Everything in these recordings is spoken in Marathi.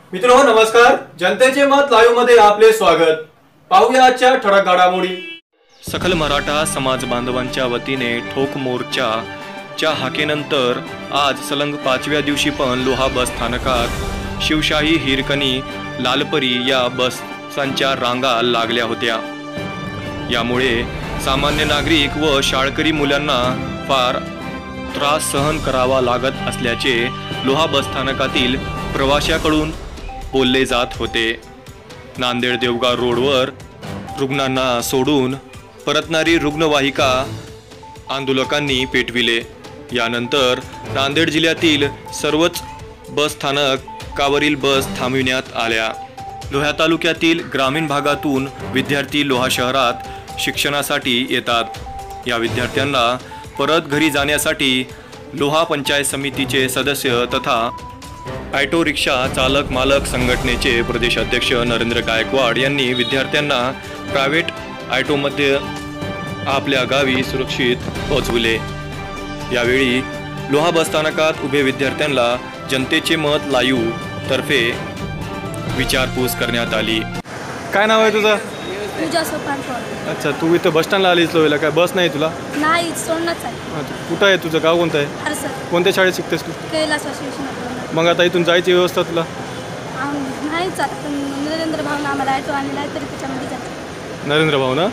मित्रांनो नमस्कार, जनतेचे मत लाईव्ह मध्ये आपले स्वागत। पाहूया आजच्या ठळक घडामोडी। सकल मराठा समाज बांधवांच्या वतीने ठोक मोर्चाच्या हाकेनंतर आज सलग 5व्या दिवशी पण लोहा बस स्थानकात शिवशाही, हिरकणी, लालपरी या बसच्या रांगा लागल्या होत्या। यामुळे सामान्य नागरिक व शाळकरी मुलांना फार त्रास सहन करावा लागत असल्याचे लोहा बस स्थानकातील प्रवाशांकडून बोलले जात होते। नांदेड देवगाव रोडवर रुग्णांना सोडून परतणारी रुग्णवाहिका आंदोलकांनी पेटविले। यानंतर नांदेड जिल्ह्यातील सर्वच बस स्थानकावरील बस थांबविण्यात आल्या। लोहा तालुक्यातील ग्रामीण भागातून विद्यार्थी लोहा शहरात शिक्षणासाठी येतात। या विद्यार्थ्यांना परत घरी जाण्यासाठी लोहा पंचायत समितीचे सदस्य तथा ऑटो रिक्षा चालक मालक संघटनेचे प्रदेशाध्यक्ष नरेंद्र गायकवाड यांनी विद्यार्थ्यांना प्रायव्हेट ऑटोमध्ये आपल्या गावी सुरक्षित पोहोचविले। यावेळी लोहा बस स्थानकात उभे विद्यार्थ्यांना जनतेचे मत लाईव्ह तर्फे विचारपूस करण्यात आली। काय नाव आहे तुझं? पूजा सोपानकर। अच्छा, तू इथं बस स्टँडला आलीस लोहेला, काय बस नाही तुला? नाही, सोडणंच आहे। कुठं आहे तुझं गाव? कोणतं आहे? हरसर। कोणत्या शाळेत शिकतेस तू? कैलास असोसिएशन। मग आता इथून जायची व्यवस्था तुला? नाही जात, नरेंद्र भाऊन आम्हाला ऑटो आणला आहे तरी त्याच्यामध्ये जातो। नरेंद्र भाऊ ना?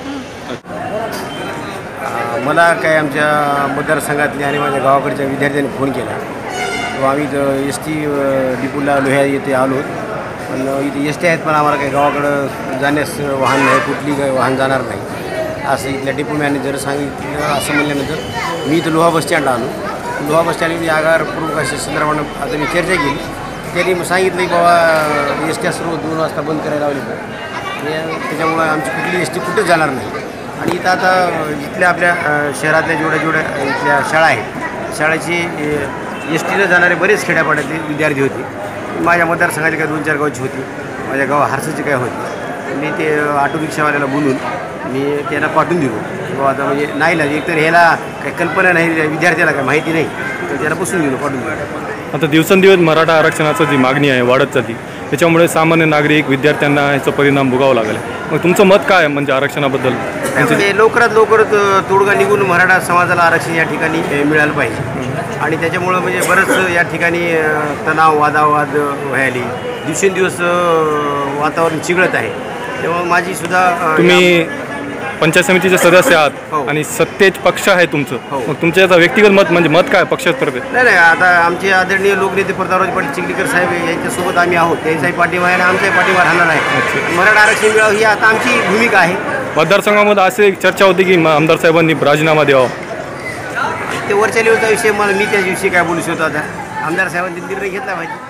मला काय आमच्या मतदारसंघातल्या आणि माझ्या गावाकडच्या विद्यार्थ्यांनी फोन केला व आम्ही एस टी डिपोला लोह्या येथे आलो। पण इथे एस टी आहेत पण आम्हाला काही गावाकडं जाण्यास वाहन नाही, कुठली काही वाहन जाणार नाही असं इथल्या डिपो मॅनेजर सांगितलं। असं म्हणल्यानंतर मी इथं लोहा बस स्टँडला आलो। लोहा बस स्टँडमध्ये आगार प्रमुख अशा संदर्भानं आता मी चर्चा केली। त्यांनी सांगितलं की बाबा एस टी सर्व 2 वाजता बंद करायला लावली तर त्याच्यामुळं आमची कुठली एस टी कुठंच जाणार नाही। आणि इथं आता इथल्या आपल्या शहरातल्या जेवढ्या इथल्या शाळा आहेत, शाळेची एस टीला जाणारे बरेच खेड्यापाड्यातले विद्यार्थी होते। माझ्या मतदारसंघाची काही 2-4 गावची होती, माझ्या गाव हरसाची काय होती। मी ते ऑटो रिक्षावाल्याला बोलून मी त्यांना पाठवून दिलो किंवा आता म्हणजे नाही लागली, एकतर ह्याला काही कल्पना नाही, विद्यार्थ्याला काही माहिती नाही, तर त्याला बसून दिलो, पाठवून दिलो। आता दिवसेंदिवस मराठा आरक्षणाची जी मागणी आहे वाढत जाते, त्याच्यामुळे सामान्य नागरिक विद्यार्थ्यांना ह्याचा परिणाम भोगावा लागला। मग तुमचं मत काय आहे म्हणजे आरक्षणाबद्दल? म्हणजे लवकरात लवकर तोडगा निघून मराठा समाजाला आरक्षण या ठिकाणी मिळालं पाहिजे। आणि त्याच्यामुळं म्हणजे बरंच या ठिकाणी तणाव वादावाद व्हायली, दिवसेंदिवस वातावरण चिघळत आहे। तेव्हा माझी सुद्धा तुम्ही पंचायत समितीचे सदस्य आहात आणि सत्तेच पक्ष आहे तुमचं, मग तुमच्या याचा व्यक्तिगत मत म्हणजे मत काय पक्षातर्फे? नाही, आता आमचे आदरणीय लोकनेते प्रतापराव पाटील चिखलीकर साहेब यांच्यासोबत आम्ही आहोत, त्यांचाही पाठिंबा आहे आणि आमचाही पाठिंबा राहणार आहे। मराठा आरक्षण मिळावं ही आता आमची भूमिका आहे। मतदारसंघामध्ये असे चर्चा होती की आमदार साहेबांनी राजीनामा द्यावा, ते वरच्या लेवलचा विषय, मला मी त्याच्याविषयी काय बोलू शकतो। आता आमदार साहेबांनी निर्णय घेतला पाहिजे।